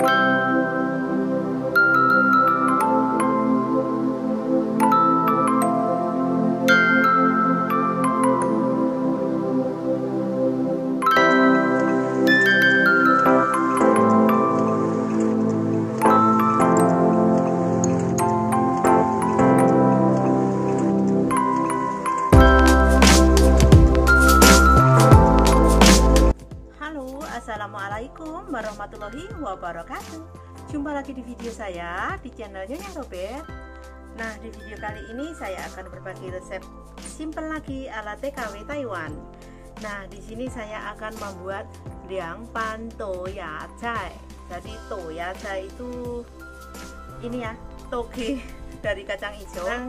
Assalamualaikum warahmatullahi wabarakatuh. Jumpa lagi di video saya di channel Nyonya Robert. Nah, di video kali ini saya akan berbagi resep simple lagi ala TKW Taiwan. Nah, di sini saya akan membuat liang pan toya cai. Jadi toya cai itu ini ya, toge dari kacang hijau. Nah,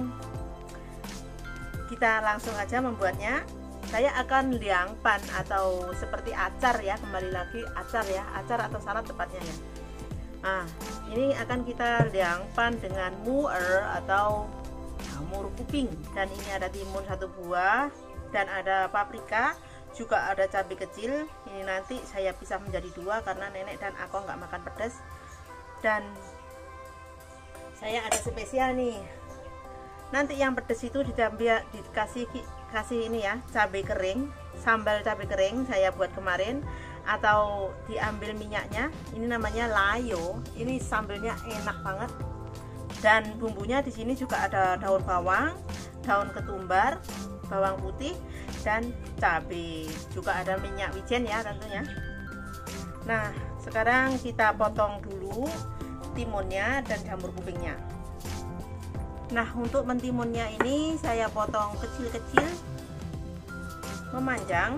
kita langsung aja membuatnya. Saya akan liang pan atau seperti acar ya, kembali lagi acar ya, acar atau salad tepatnya ya. Nah, ini akan kita liang pan dengan muer atau jamur kuping, dan ini ada timun 1 buah dan ada paprika, juga ada cabai kecil. Ini nanti saya pisah menjadi 2 karena nenek dan aku nggak makan pedas. Dan saya ada spesial nih. Nanti yang pedas itu dikasih ini ya, cabai kering, sambal cabai kering saya buat kemarin, atau diambil minyaknya. Ini namanya layo. Ini sambalnya enak banget. Dan bumbunya di sini juga ada daun bawang, daun ketumbar, bawang putih dan cabai. Juga ada minyak wijen ya tentunya. Nah, sekarang kita potong dulu timunnya dan jamur kupingnya. Nah, untuk mentimunnya ini saya potong kecil-kecil, memanjang.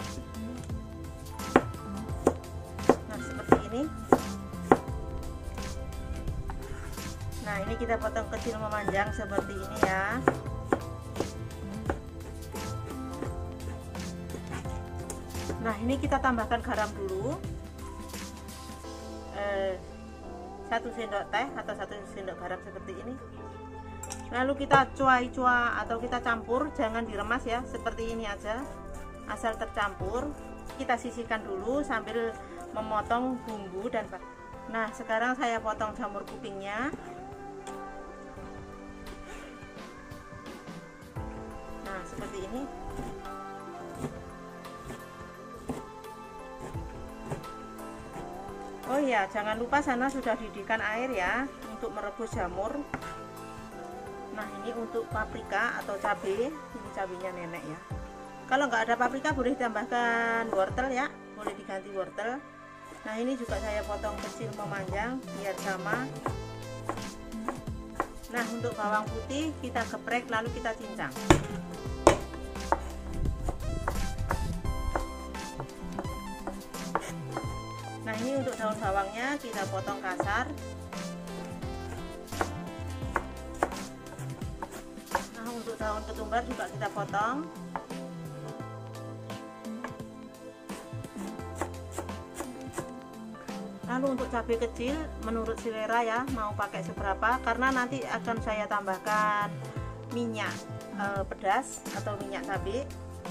Nah, seperti ini. Nah, ini kita potong kecil memanjang seperti ini ya. Nah, ini kita tambahkan garam dulu. 1 sendok teh atau 1 sendok garam seperti ini. Lalu kita cuai-cuai atau kita campur, jangan diremas ya, seperti ini aja, asal tercampur. Kita sisihkan dulu sambil memotong bumbu dan nah, sekarang saya potong jamur kupingnya. Nah, seperti ini. Oh iya, jangan lupa sana sudah didihkan air ya untuk merebus jamur. Nah, ini untuk paprika atau cabai, ini cabenya nenek ya. Kalau nggak ada paprika boleh tambahkan wortel ya, boleh diganti wortel. Nah, ini juga saya potong kecil memanjang biar sama. Nah, untuk bawang putih kita geprek lalu kita cincang. Nah, ini untuk daun bawangnya kita potong kasar. Untuk daun ketumbar juga kita potong. Lalu untuk cabai kecil menurut selera ya, mau pakai seberapa, karena nanti akan saya tambahkan minyak pedas atau minyak cabai.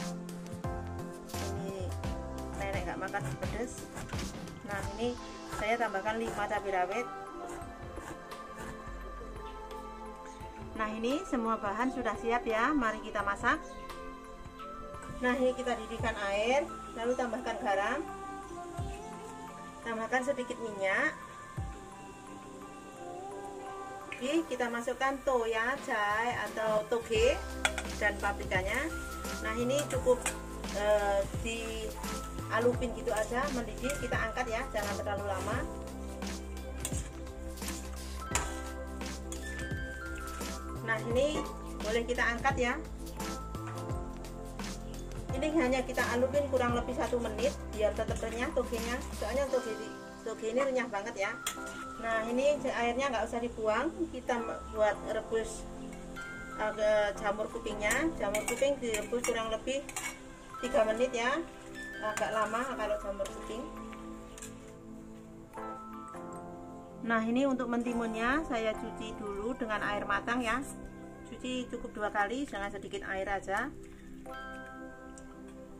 Ini nenek nggak makan pedas. Nah, ini saya tambahkan 5 cabai rawit. Nah, ini semua bahan sudah siap ya, mari kita masak. Nah, ini kita didihkan air, lalu tambahkan garam, tambahkan sedikit minyak. Oke, kita masukkan toya cai atau toge dan paprikanya. Nah, ini cukup dialupin gitu aja, mendidih. Kita angkat ya, jangan terlalu lama. Nah, ini boleh kita angkat ya. Ini hanya kita alupin kurang lebih 1 menit biar tetap renyah togenya. Soalnya toge ini renyah banget ya. Nah, ini airnya nggak usah dibuang. Kita buat rebus jamur kupingnya. Jamur kuping direbus kurang lebih 3 menit ya. Agak lama kalau jamur kuping. Nah, ini untuk mentimunnya saya cuci dulu dengan air matang ya. Cuci cukup 2 kali, jangan sedikit air aja.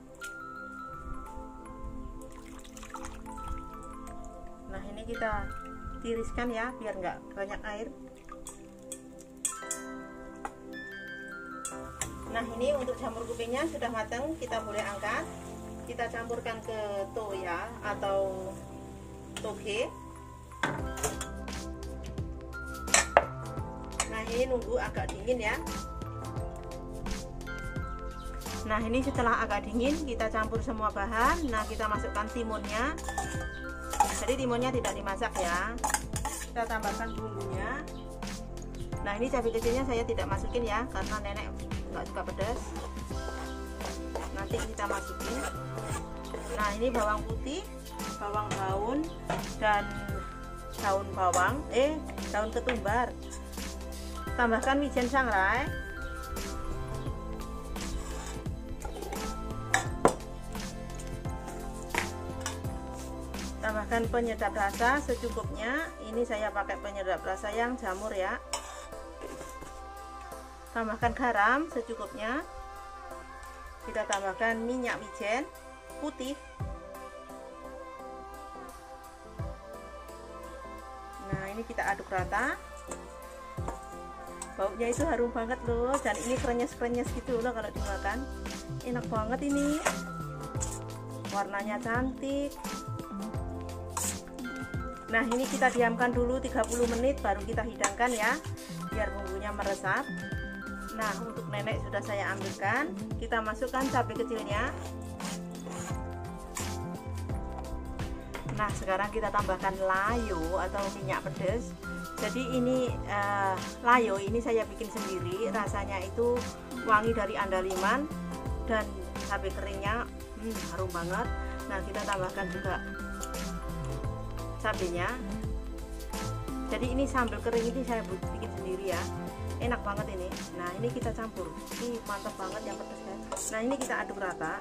Nah, ini kita tiriskan ya biar nggak banyak air. Nah, ini untuk jamur kupingnya sudah matang, kita boleh angkat. Kita campurkan ke toya atau toge. Nah, ini nunggu agak dingin ya. Nah, ini setelah agak dingin kita campur semua bahan. Nah, kita masukkan timunnya. Jadi timunnya tidak dimasak ya. Kita tambahkan bumbunya. Nah, ini cabai kecilnya saya tidak masukin ya karena nenek nggak suka pedas. Nanti kita masukin. Nah, ini bawang putih, bawang daun, dan daun bawang, daun ketumbar. Tambahkan wijen sangrai. Tambahkan penyedap rasa secukupnya. Ini saya pakai penyedap rasa yang jamur ya. Tambahkan garam secukupnya. Kita tambahkan minyak wijen putih. Nah, ini kita aduk rata. Baunya itu harum banget loh, dan ini krenyes-krenyes gitu loh kalau dimakan. Enak banget ini. Warnanya cantik. Nah, ini kita diamkan dulu 30 menit baru kita hidangkan ya, biar bumbunya meresap. Nah, untuk nenek sudah saya ambilkan. Kita masukkan cabai kecilnya. Nah, sekarang kita tambahkan layo atau minyak pedas. Jadi ini layo ini saya bikin sendiri. Rasanya itu wangi dari andaliman dan cabai keringnya harum banget. Nah, kita tambahkan juga cabenya. Jadi ini sambal kering ini saya bikin sendiri ya, enak banget ini. Nah, ini kita campur. Ini mantap banget yang pedas kan. Nah, ini kita aduk rata.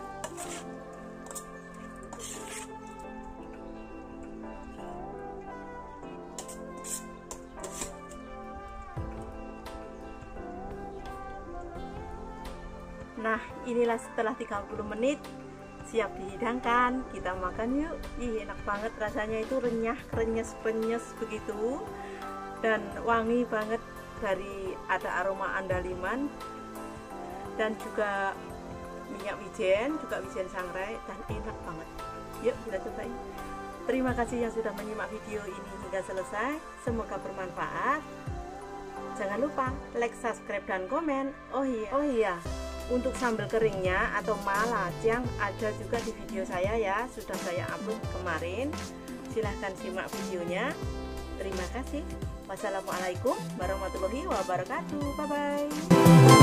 Nah, inilah setelah 30 menit siap dihidangkan. Kita makan yuk. Ih, enak banget rasanya, itu renyah, krenyes begitu, dan wangi banget dari ada aroma andaliman dan juga minyak wijen, juga wijen sangrai, dan enak banget. Yuk kita cobain. Terima kasih yang sudah menyimak video ini hingga selesai. Semoga bermanfaat. Jangan lupa like, subscribe, dan komen. Oh iya, untuk sambal keringnya atau malacang ada juga di video saya ya, sudah saya upload kemarin. Silahkan simak videonya. Terima kasih. Wassalamualaikum warahmatullahi wabarakatuh. Bye bye.